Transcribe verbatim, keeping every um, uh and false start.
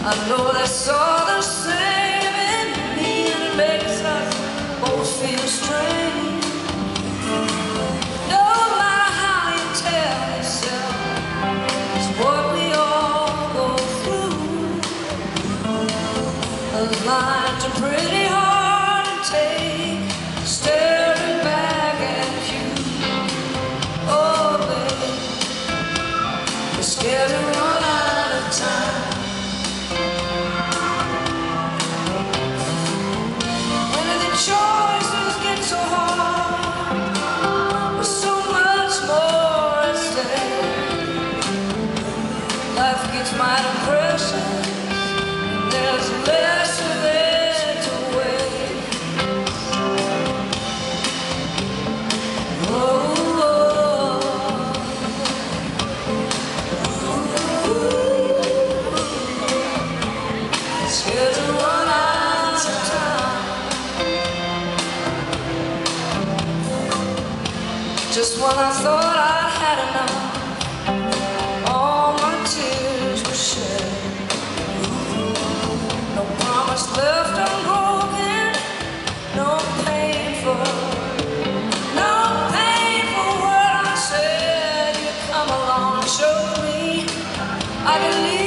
I know that's all the same in me, and it makes us both feel strange. No matter how you tell yourself, it's what we all go through. Those lines are pretty hard to take, staring back at you. Oh, baby, you're scared to run out of time. Choices get so hard, with so much more at stake. Life gets mighty precious, and there's less of it to wait. Oh, oh, oh. Scared to run out of time. Just when I thought I had enough, all my tears were shed. No promise left unbroken, no pain for, no pain for what I said. You come along and show me I can leave.